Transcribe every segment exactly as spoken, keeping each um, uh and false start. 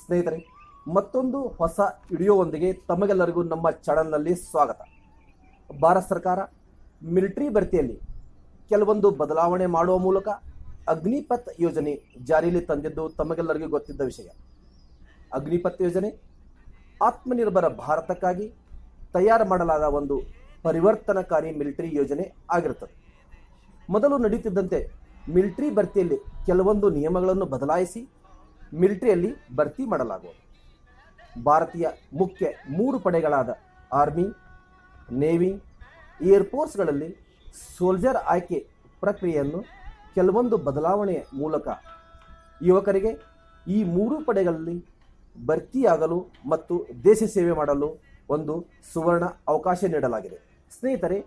ಸ್ನೇಹಿತರೆ, ಮತ್ತೊಂದು ಹೊಸ ವಿಡಿಯೋವೊಂದಿಗೆ ತಮಗೆಲ್ಲರಿಗೂ ನಮ್ಮ ಚಾನಲ್ನಲ್ಲಿ ಸ್ವಾಗತ. ಭಾರತ ಸರ್ಕಾರ ಮಿಲಿಟರಿ ಭರ್ತಿಯಲ್ಲಿ ಕೆಲವೊಂದು ಬದಲಾವಣೆ ಮಾಡುವ ಮೂಲಕ ಅಗ್ನಿಪಥ್ ಯೋಜನೆ ಜಾರಿಯಲ್ಲಿ ತಂದಿದ್ದು ತಮಗೆಲ್ಲರಿಗೂ ಗೊತ್ತಿದ್ದ ವಿಷಯ. ಅಗ್ನಿಪಥ್ ಯೋಜನೆ ಆತ್ಮನಿರ್ಭರ ಭಾರತಕ್ಕಾಗಿ ತಯಾರು ಮಾಡಲಾದ ಒಂದು ಪರಿವರ್ತನಕಾರಿ ಮಿಲಿಟರಿ ಯೋಜನೆ ಆಗಿರುತ್ತದೆ. ಮೊದಲು ನಡೀತಿದ್ದಂತೆ ಮಿಲಿಟರಿ ಭರ್ತಿಯಲ್ಲಿ ಕೆಲವೊಂದು ನಿಯಮಗಳನ್ನು ಬದಲಾಯಿಸಿ ಮಿಲಿಟರಿಯಲ್ಲಿ ಭರ್ತಿ ಮಾಡಲಾಗುವುದು. ಭಾರತೀಯ ಮುಖ್ಯ ಮೂರು ಪಡೆಗಳಾದ ಆರ್ಮಿ, ನೇವಿ, ಏರ್ಫೋರ್ಸ್ಗಳಲ್ಲಿ ಸೋಲ್ಜರ್ ಆಯ್ಕೆ ಪ್ರಕ್ರಿಯೆಯನ್ನು ಕೆಲವೊಂದು ಬದಲಾವಣೆಯ ಮೂಲಕ ಯುವಕರಿಗೆ ಈ ಮೂರು ಪಡೆಗಳಲ್ಲಿ ಭರ್ತಿಯಾಗಲು ಮತ್ತು ದೇಶ ಸೇವೆ ಮಾಡಲು ಒಂದು ಸುವರ್ಣ ಅವಕಾಶ ನೀಡಲಾಗಿದೆ. ಸ್ನೇಹಿತರೆ,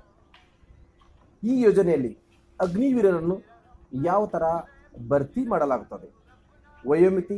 ಈ ಯೋಜನೆಯಲ್ಲಿ ಅಗ್ನಿವೀರರನ್ನು ಯಾವ ಥರ ಭರ್ತಿ ಮಾಡಲಾಗುತ್ತದೆ? ವಯೋಮಿತಿ,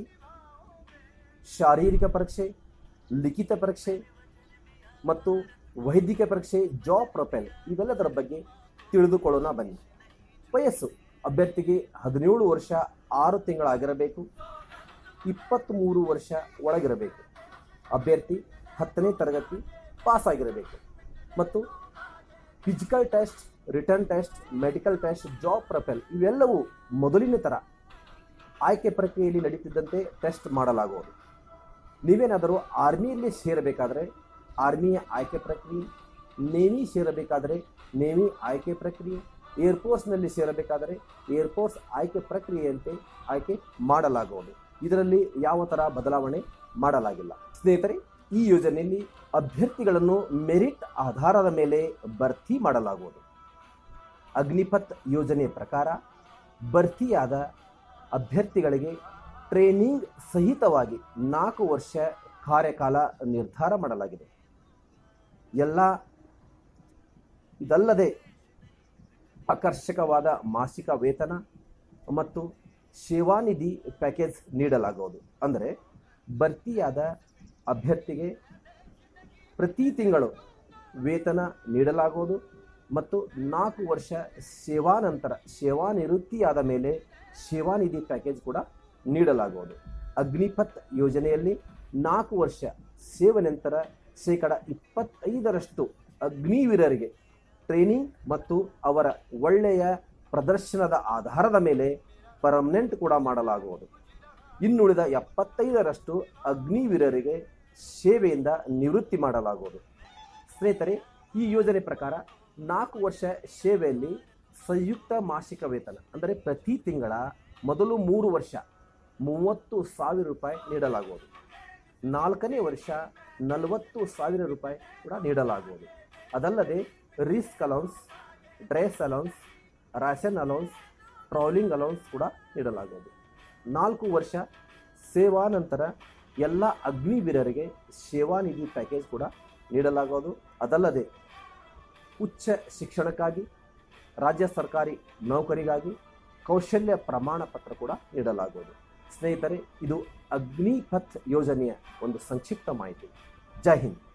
ಶಾರೀರಿಕ ಪರೀಕ್ಷೆ, ಲಿಖಿತ ಪರೀಕ್ಷೆ ಮತ್ತು ವೈದ್ಯಕೀಯ ಪರೀಕ್ಷೆ, ಜಾಬ್ ಪ್ರೊಫೈಲ್ ಇವೆಲ್ಲದರ ಬಗ್ಗೆ ತಿಳಿದುಕೊಳ್ಳೋಣ ಬನ್ನಿ. ವಯಸ್ಸು ಅಭ್ಯರ್ಥಿಗೆ ಹದಿನೇಳು ವರ್ಷ ಆರು ತಿಂಗಳಾಗಿರಬೇಕು. ಇಪ್ಪತ್ತ್ಮೂರು ವರ್ಷ ಒಳಗಿರಬೇಕು. ಅಭ್ಯರ್ಥಿ ಹತ್ತನೇ ತರಗತಿ ಪಾಸ್ ಆಗಿರಬೇಕು ಮತ್ತು physical test, written test, medical test, job profile ಇವೆಲ್ಲವೂ ಮೊದಲಿನ ಥರ ಆಯ್ಕೆ ಪ್ರಕ್ರಿಯೆಯಲ್ಲಿ ನಡೀತಿದ್ದಂತೆ ಟೆಸ್ಟ್ ಮಾಡಲಾಗುವುದು. ನೀವೇನಾದರೂ ಆರ್ಮಿಯಲ್ಲಿ ಸೇರಬೇಕಾದರೆ ಆರ್ಮಿಯ ಆಯ್ಕೆ ಪ್ರಕ್ರಿಯೆ, ನೇವಿ ಸೇರಬೇಕಾದರೆ ನೇವಿ ಆಯ್ಕೆ ಪ್ರಕ್ರಿಯೆ, ಏರ್ಫೋರ್ಸ್ನಲ್ಲಿ ಸೇರಬೇಕಾದರೆ ಏರ್ಫೋರ್ಸ್ ಆಯ್ಕೆ ಪ್ರಕ್ರಿಯೆಯಂತೆ ಆಯ್ಕೆ ಮಾಡಲಾಗುವುದು. ಇದರಲ್ಲಿ ಯಾವ ಥರ ಬದಲಾವಣೆ ಮಾಡಲಾಗಿಲ್ಲ. ಸ್ನೇಹಿತರೆ, ಈ ಯೋಜನೆಯಲ್ಲಿ ಅಭ್ಯರ್ಥಿಗಳನ್ನು ಮೆರಿಟ್ ಆಧಾರದ ಮೇಲೆ ಭರ್ತಿ ಮಾಡಲಾಗುವುದು. ಅಗ್ನಿಪಥ್ ಯೋಜನೆಯ ಪ್ರಕಾರ ಭರ್ತಿಯಾದ ಅಭ್ಯರ್ಥಿಗಳಿಗೆ ಟ್ರೈನಿಂಗ್ ಸಹಿತವಾಗಿ ನಾಲ್ಕು ವರ್ಷ ಕಾರ್ಯಕಾಲ ನಿರ್ಧಾರ ಮಾಡಲಾಗಿದೆ. ಎಲ್ಲ ಇದಲ್ಲದೆ ಆಕರ್ಷಕವಾದ ಮಾಸಿಕ ವೇತನ ಮತ್ತು ಸೇವಾನಿಧಿ ಪ್ಯಾಕೇಜ್ ನೀಡಲಾಗುವುದು. ಅಂದರೆ ಭರ್ತಿಯಾದ ಅಭ್ಯರ್ಥಿಗೆ ಪ್ರತಿ ತಿಂಗಳು ವೇತನ ನೀಡಲಾಗುವುದು ಮತ್ತು ನಾಲ್ಕು ವರ್ಷ ಸೇವಾ ನಂತರ ಸೇವಾನಿವೃತ್ತಿಯಾದ ಮೇಲೆ ಸೇವಾನಿಧಿ ಪ್ಯಾಕೇಜ್ ಕೂಡ ನೀಡಲಾಗುವುದು. ಅಗ್ನಿಪಥ್ ಯೋಜನೆಯಲ್ಲಿ ನಾಲ್ಕು ವರ್ಷ ಸೇವೆ ನಂತರ ಶೇಕಡ ಇಪ್ಪತ್ತೈದರಷ್ಟು ಅಗ್ನಿವೀರರಿಗೆ ಟ್ರೈನಿಂಗ್ ಮತ್ತು ಅವರ ಒಳ್ಳೆಯ ಪ್ರದರ್ಶನದ ಆಧಾರದ ಮೇಲೆ ಪರ್ಮನೆಂಟ್ ಕೂಡ ಮಾಡಲಾಗುವುದು. ಇನ್ನುಳಿದ ಎಪ್ಪತ್ತೈದರಷ್ಟು ಅಗ್ನಿವೀರರಿಗೆ ಸೇವೆಯಿಂದ ನಿವೃತ್ತಿ ಮಾಡಲಾಗುವುದು. ಸ್ನೇಹಿತರೆ, ಈ ಯೋಜನೆ ಪ್ರಕಾರ ನಾಲ್ಕು ವರ್ಷ ಸೇವೆಯಲ್ಲಿ ಸಂಯುಕ್ತ ಮಾಸಿಕ ವೇತನ ಅಂದರೆ ಪ್ರತಿ ತಿಂಗಳ ಮೊದಲು ಮೂರು ವರ್ಷ ಮೂವತ್ತು ಸಾವಿರ ರೂಪಾಯಿ ನೀಡಲಾಗುವುದು. ನಾಲ್ಕನೇ ವರ್ಷ ನಲವತ್ತು ಸಾವಿರ ರೂಪಾಯಿ ಕೂಡ ನೀಡಲಾಗುವುದು. ಅದಲ್ಲದೆ risk allowance, dress allowance, ration allowance, travelling allowance ಕೂಡ ನೀಡಲಾಗುವುದು. ನಾಲ್ಕು ವರ್ಷ ಸೇವಾ ನಂತರ ಎಲ್ಲ ಅಗ್ನಿವೀರರಿಗೆ ಸೇವಾನಿಧಿ ಪ್ಯಾಕೇಜ್ ಕೂಡ ನೀಡಲಾಗುವುದು. ಅದಲ್ಲದೆ ಉಚ್ಚ ಶಿಕ್ಷಣಕ್ಕಾಗಿ, ರಾಜ್ಯ ಸರ್ಕಾರಿ ನೌಕರಿಗಾಗಿ ಕೌಶಲ್ಯ ಪ್ರಮಾಣ ಪತ್ರ ಕೂಡ ನೀಡಲಾಗುವುದು. ಸ್ನೇಹಿತರೆ, ಇದು ಅಗ್ನಿಪಥ್ ಯೋಜನೆಯ ಒಂದು ಸಂಕ್ಷಿಪ್ತ ಮಾಹಿತಿ. ಜೈ ಹಿಂದ್.